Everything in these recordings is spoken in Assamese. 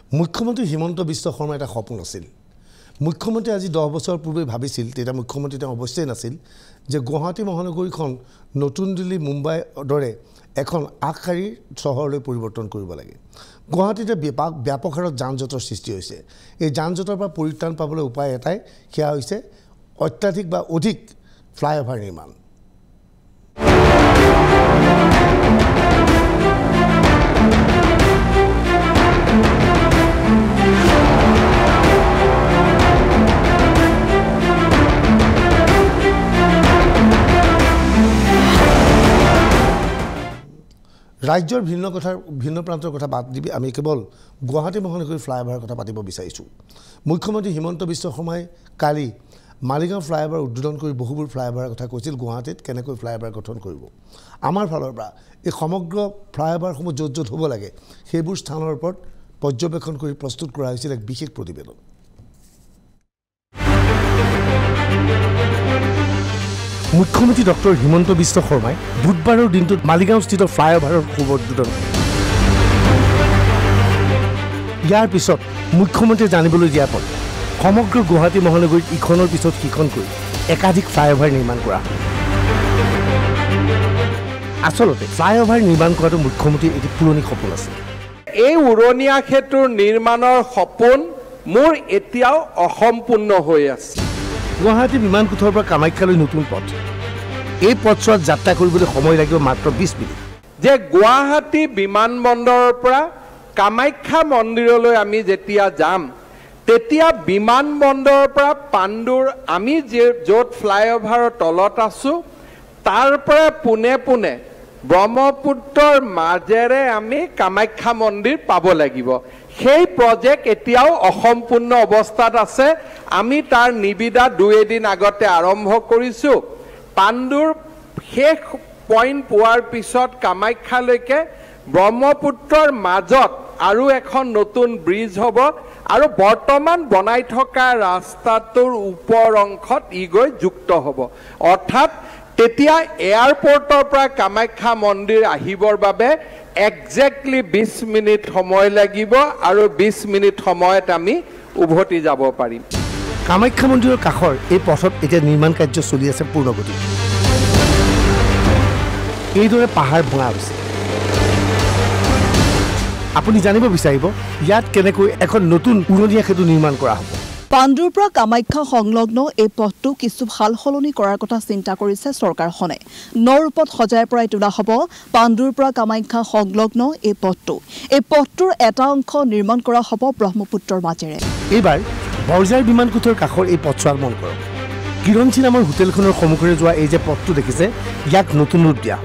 মুখ্যমন্ত্ৰী হিমন্ত বিশ্ব শৰ্মাৰ এটা সপোন আছিল মুখ্যমন্ত্ৰী আজি 10 বছৰ পূৰ্বে ভাবিছিল তেতিয়া মুখ্যমন্ত্ৰী তেওঁ অৱশ্যেই নাছিল যে গুৱাহাটী মহানগৰীখন নতুন দিল্লী মুম্বাই দৰে এখন আগশাৰীৰ চহৰলৈ পৰিৱৰ্তন কৰিব লাগে গুৱাহাটীতে ব্যাপক হাৰত যান-জঁটৰ সৃষ্টি হৈছে এই যান-জঁটৰ পৰা পৰিত্ৰাণ পাবলৈ উপায় এটাই সেয়া হৈছে অত্যাধিক বা অধিক ফ্লাইঅভাৰ নিৰ্মাণ ৰাজ্যৰ ভিন্ন প্ৰান্তৰ কথা বাদ দি আমি কেৱল গুৱাহাটী মহানগৰীৰ ফ্লাইঅভাৰৰ কথা পাতিব বিচাৰিছোঁ মুখ্যমন্ত্ৰী হিমন্ত বিশ্ব শৰ্মাই কালি মালিগাঁও ফ্লাইঅভাৰ উদ্বোধন কৰি বহুবোৰ ফ্লাইঅভাৰৰ কথা কৈছিল গুৱাহাটীত কেনেকৈ ফ্লাইঅভাৰ গঠন কৰিব আমাৰ ফালৰ পৰা এই সমগ্ৰ ফ্লাইঅভাৰসমূহ য'ত হ'ব লাগে সেইবোৰ স্থানৰ ওপৰত পৰ্যবেক্ষণ কৰি প্ৰস্তুত কৰা হৈছিল এক বিশেষ প্ৰতিবেদন মুখ্যমন্ত্ৰী ডক্টৰ হিমন্ত বিশ্ব শৰ্মাই বুধবাৰৰ দিনটোত মালিগাঁওস্থিত ফ্লাইঅভাৰৰ শুভ উদ্বোধন ইয়াৰ পিছত মুখ্যমন্ত্ৰীয়ে জানিবলৈ দিয়াৰ পৰ সমগ্ৰ গুৱাহাটী মহানগৰীত ইখনৰ পিছত সিখনকৈ একাধিক ফ্লাইঅভাৰ নিৰ্মাণ কৰা আচলতে ফ্লাইঅভাৰ নিৰ্মাণ কৰাটো মুখ্যমন্ত্ৰীৰ এটি পুৰণি সপোন আছিল এই উৰণীয়া সেতুৰ নিৰ্মাণৰ সপোন মোৰ এতিয়াও অসম্পূৰ্ণ হৈ আছে গুৱাহাটী বিমানকোঠৰ পৰা কামাখ্যালৈ নতুন পথ এই পথছোৱাত যাত্ৰা কৰিবলৈ সময় লাগিব মাত্ৰ 20 মিনিট যে গুৱাহাটী বিমানবন্দৰৰ পৰা কামাখ্যা মন্দিৰলৈ আমি যেতিয়া যাম তেতিয়া বিমানবন্দৰৰ পৰা পাণ্ডুৰ আমি য'ত ফ্লাইঅভাৰৰ তলত আছো তাৰ পৰা পুনে পুনে ব্ৰহ্মপুত্ৰৰ মাজেৰে আমি কামাখ্যা মন্দিৰ পাব লাগিব সেই প্ৰজেক্ট এতিয়াও অসম্পূৰ্ণ অৱস্থাত আছে আমি তাৰ নিবিদা 2 দিন আগতে আৰম্ভ কৰিছো পাণ্ডুৰ শেষ পইণ্ট পোৱাৰ পিছত কামাখ্যালৈকে ব্ৰহ্মপুত্ৰৰ মাজত আৰু এখন নতুন ব্ৰিজ হ'ব আৰু বৰ্তমান বনাই থকা ৰাস্তাটোৰ ওপৰ অংশত ই গৈ যুক্ত হ'ব অৰ্থাৎ তেতিয়া এয়াৰপৰ্টৰ পৰা কামাখ্যা মন্দিৰ আহিবৰ বাবে এক্সাক্টলি 20 মিনিট সময় লাগিব আৰু 20 মিনিট সময়ত আমি উভতি যাব পাৰিম কামাখ্যা মন্দিৰৰ কাষৰ এই পথত এতিয়া নিৰ্মাণ কাৰ্য চলি আছে পূৰ্ণগতিত এইদৰে পাহাৰ ভঙা হৈছে আপুনি জানিব বিচাৰিব ইয়াত কেনেকৈ এখন নতুন উৰণীয়া সেতু নিৰ্মাণ কৰা হ'ব পাণ্ডুৰ পৰা কামাখ্যা সংলগ্ন এই পথটো কিছু ভাল সলনি কৰাৰ কথা চিন্তা কৰিছে চৰকাৰখনে নৰূপত সজাই পৰাই তোলা হ'ব পাণ্ডুৰ পৰা কামাখ্যা সংলগ্ন এই পথটোৰ এটা অংশ নিৰ্মাণ কৰা হ'ব ব্ৰহ্মপুত্ৰৰ মাজেৰে এইবাৰ বৰজাৰ বিমানকোঠৰ কাষৰ এই পথছোৱাক মন কৰক কিৰণচি নামৰ হোটেলখনৰ সন্মুখৰে যোৱা এই যে পথটো দেখিছে ইয়াক নতুন ৰূপ দিয়া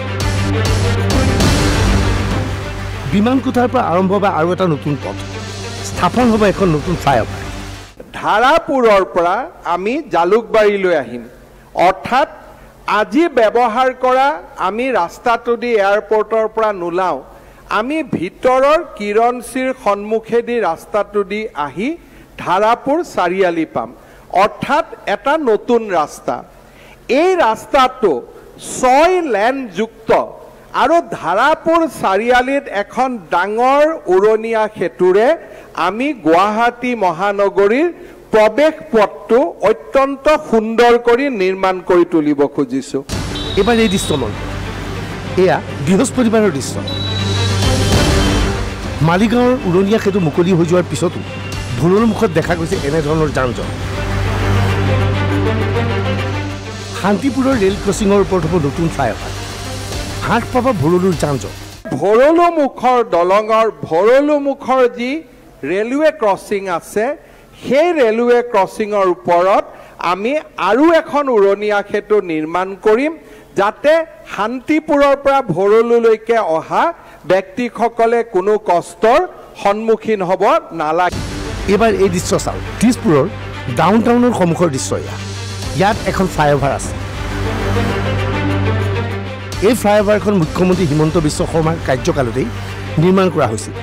বিমানকোঠাৰ পৰা আৰম্ভ হোৱা আৰু এটা নতুন পথ স্থাপন হ'ব এখন নতুন ফ্লাইঅভাৰ ধাৰাপুৰৰ পৰা আমি জালুকবাৰীলৈ আহিম অৰ্থাৎ আজি ব্যৱহাৰ কৰা আমি ৰাস্তাটো দি এয়াৰপৰ্টৰ পৰা নোলাওঁ আমি ভিতৰৰ কিৰণচিৰ সন্মুখেদি ৰাস্তাটো দি আহি ধাৰাপুৰ চাৰিআলি পাম অৰ্থাৎ এটা নতুন ৰাস্তা এই ৰাস্তাটো 6 লেন যুক্ত আৰু ধাৰাপুৰ চাৰিআলিত এখন ডাঙৰ উৰণীয়া সেতুৰে আমি গুৱাহাটী মহানগৰীৰ প্ৰৱেশ পথটো অত্যন্ত সুন্দৰ কৰি নিৰ্মাণ কৰি তুলিব খুজিছো এবাৰ এই দৃশ্যমন এয়া বৃহস্পতিবাৰৰ দৃশ্য মালিগাঁৱৰ উৰণীয়া সেতু মুকলি হৈ যোৱাৰ পিছতো ভুলৰ মুখত দেখা গৈছে এনেধৰণৰ যান-জঁট শান্তিপুৰৰ ৰেল ক্ৰছিঙৰ ওপৰত হ'ব নতুন ফ্লাইঅভাৰ হাত পাব ভৰলুৰ যান-জঁট ভৰলু মুখৰ দলঙৰ ভৰলু মুখৰ যি ৰেলৱে ক্ৰছিং আছে সেই ৰেলৱে ক্ৰছিঙৰ ওপৰত আমি আৰু এখন উৰণীয়া সেতু নিৰ্মাণ কৰিম যাতে শান্তিপুৰৰ পৰা ভৰলুলৈকে অহা ব্যক্তিসকলে কোনো কষ্টৰ সন্মুখীন হ'ব নালাগে এবাৰ এই দৃশ্য চাওক দিছপুৰৰ ডাউনটাউনৰ সন্মুখৰ দৃশ্য ইয়াত এখন ফ্লাইঅভাৰ আছে এই ফ্লাইঅভাৰখন মুখ্যমন্ত্ৰী হিমন্ত বিশ্ব শৰ্মাৰ কাৰ্যকালতেই নিৰ্মাণ কৰা হৈছিল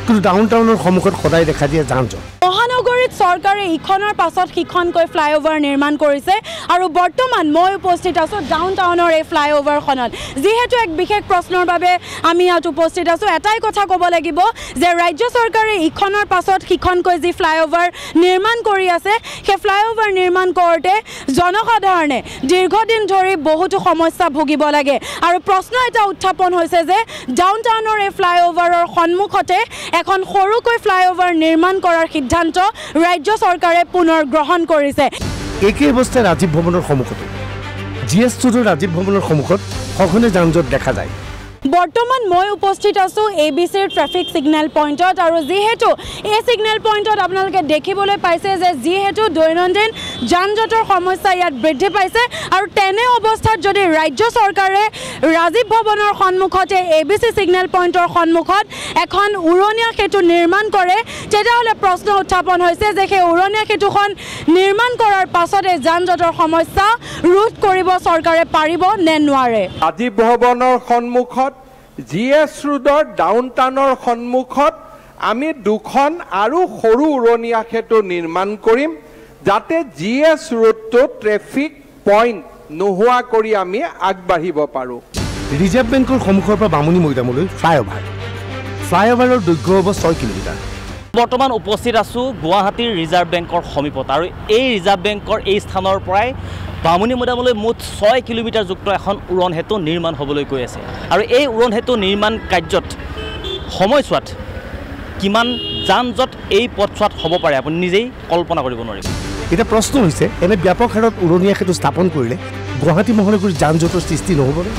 কিন্তু ডাউন টাউনৰ সন্মুখত সদায় দেখা দিয়ে যান-জঁট। মহানগৰীত চৰকাৰে ইখনৰ পাছত সিখনকৈ ফ্লাইঅভাৰ নিৰ্মাণ কৰিছে আৰু বৰ্তমান মই উপস্থিত আছোঁ ডাউন টাউনৰ এই ফ্লাইঅভাৰখনত। যিহেতু এক বিশেষ প্ৰশ্নৰ বাবে আমি ইয়াত উপস্থিত আছোঁ, এটাই কথা ক'ব লাগিব যে ৰাজ্য চৰকাৰে ইখনৰ পাছত সিখনকৈ যি ফ্লাইঅভাৰ নিৰ্মাণ কৰি আছে, সেই ফ্লাইঅভাৰ নিৰ্মাণ কৰোঁতে জনসাধাৰণে দীৰ্ঘদিন ধৰি বহুতো সমস্যা ভুগিব লাগে। আৰু প্ৰশ্ন এটা উত্থাপন হৈছে যে ডাউন টাউনৰ এই ফ্লাইঅভাৰৰ সন্মুখতে এখন সৰুকৈ ফ্লাইঅভাৰ নিৰ্মাণ কৰাৰ সিদ্ধান্ত ৰাজ্য চৰকাৰে পুনৰ গ্ৰহণ কৰিছে। একেই অৱস্থাই ৰাজীৱ ভৱনৰ সন্মুখতো GS ৰোডৰ ৰাজীৱ ভৱনৰ সন্মুখত সঘনে যান-জঁট দেখা যায়। বৰ্তমান মই উপস্থিত আছোঁ ABCৰ ট্ৰেফিক ছিগনেল পইণ্টত আৰু যিহেতু এই ছিগনেল পইণ্টত আপোনালোকে দেখিবলৈ পাইছে যে যিহেতু দৈনন্দিন যান-জঁটৰ সমস্যা ইয়াত বৃদ্ধি পাইছে আৰু তেনে অৱস্থাত যদি ৰাজ্য চৰকাৰে ৰাজীৱ ভৱনৰ সন্মুখতে ABC ছিগনেল পইণ্টৰ সন্মুখত এখন উৰণীয়া সেতু নিৰ্মাণ কৰে, তেতিয়াহ'লে প্ৰশ্ন উত্থাপন হৈছে যে সেই উৰণীয়া সেতুখন নিৰ্মাণ কৰাৰ পাছতে যান-জঁটৰ সমস্যা ৰোধ কৰিব চৰকাৰে পাৰিব নে নোৱাৰে। ৰাজীৱ ভৱনৰ সন্মুখত GS ৰোডৰ ডাউন টাউনৰ সন্মুখত আমি দুখন আৰু সৰু উৰণীয়া সেতু নিৰ্মাণ কৰিম, যাতে GS ৰোডটো ট্ৰেফিক পইণ্ট নোহোৱা কৰি আমি আগবাঢ়িব পাৰোঁ। ৰিজাৰ্ভ বেংকৰ সন্মুখৰ পৰা বামুণী মৈদামলৈ ফ্লাইঅভাৰৰ দৈৰ্ঘ্য হ'ব 6 কিলোমিটাৰ। বৰ্তমান উপস্থিত আছোঁ গুৱাহাটীৰ ৰিজাৰ্ভ বেংকৰ সমীপত আৰু এই ৰিজাৰ্ভ বেংকৰ এই স্থানৰ পৰাই বামুণী মৈদামলৈ মুঠ 6 কিলোমিটাৰ যুক্ত এখন উৰণ সেতু নিৰ্মাণ হ'বলৈ গৈ আছে। আৰু এই উৰণ সেতু নিৰ্মাণ কাৰ্যত সময়ছোৱাত কিমান যান-জঁট এই পথছোৱাত হ'ব পাৰে আপুনি নিজেই কল্পনা কৰিব নোৱাৰিব। এতিয়া প্ৰশ্ন হৈছে এনে ব্যাপক হাৰত উৰণীয়া সেতু স্থাপন কৰিলে গুৱাহাটী মহানগৰীৰ যান-জঁটৰ সৃষ্টি নহ'বনে?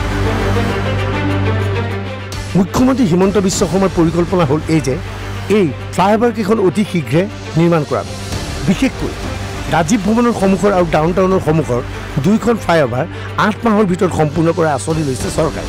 মুখ্যমন্ত্ৰী হিমন্ত বিশ্ব শৰ্মাৰ পৰিকল্পনা হ'ল এই যে এই ফ্লাইঅভাৰকেইখন অতি শীঘ্ৰে নিৰ্মাণ কৰাব। বিশেষকৈ ৰাজীৱ ভৱনৰ সন্মুখৰ আৰু ডাউন টাউনৰ সন্মুখৰ দুইখন ফ্লাইঅভাৰ 8 মাহৰ ভিতৰত সম্পূৰ্ণ কৰাৰ আঁচনি লৈছে চৰকাৰে।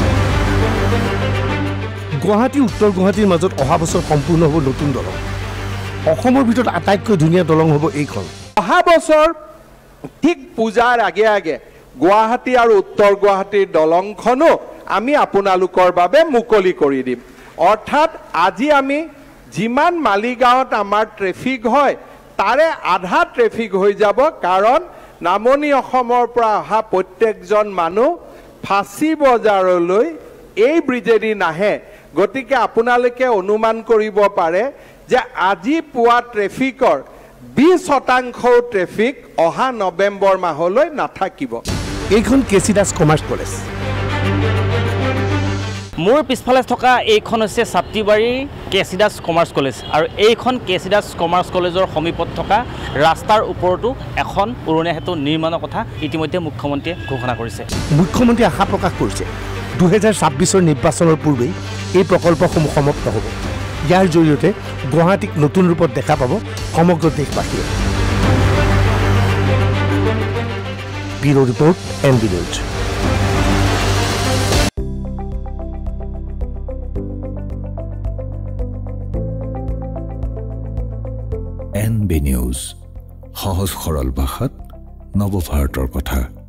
গুৱাহাটী উত্তৰ গুৱাহাটীৰ মাজত অহা বছৰ সম্পূৰ্ণ হ'ব নতুন দলং। অসমৰ ভিতৰত আটাইতকৈ ধুনীয়া দলং হ'ব এইখন। অহা বছৰ ঠিক পূজাৰ আগে আগে গুৱাহাটী আৰু উত্তৰ গুৱাহাটীৰ দলংখনো আমি আপোনালোকৰ বাবে মুকলি কৰি দিম। অৰ্থাৎ আজি আমি যিমান মালিগাঁৱত আমাৰ ট্ৰেফিক হয় তাৰে আধা ট্ৰেফিক হৈ যাব, কাৰণ নামনি অসমৰ পৰা অহা প্ৰত্যেকজন মানুহ ফাঁচী বজাৰলৈ এই ব্ৰিজেদি নাহে। গতিকে আপোনালোকে অনুমান কৰিব পাৰে যে আজি পোৱা ট্ৰেফিকৰ 20% ট্ৰেফিক অহা নৱেম্বৰ মাহলৈ নাথাকিব। এইখন কেচি দাস কমাৰ্চ কলেজ। মোৰ পিছফালে থকা এইখন হৈছে ছাত্ৰীবাৰীৰ কেচি দাস কমাৰ্চ কলেজ আৰু এইখন কেচি দাস কমাৰ্চ কলেজৰ সমীপত থকা ৰাস্তাৰ ওপৰতো এখন উৰণীয়া সেতু নিৰ্মাণৰ কথা ইতিমধ্যে মুখ্যমন্ত্ৰীয়ে ঘোষণা কৰিছে। মুখ্যমন্ত্ৰীয়ে আশা প্ৰকাশ কৰিছে 2026ৰ নিৰ্বাচনৰ পূৰ্বেই এই প্ৰকল্পসমূহ সমাপ্ত হ'ব। ইয়াৰ জৰিয়তে গুৱাহাটীক নতুন ৰূপত দেখা পাব সমগ্ৰ দেশবাসীয়ে। Bureau' report NB news. NB news, সহজ সৰল ভাষাত নৱভাৰতৰ কথা।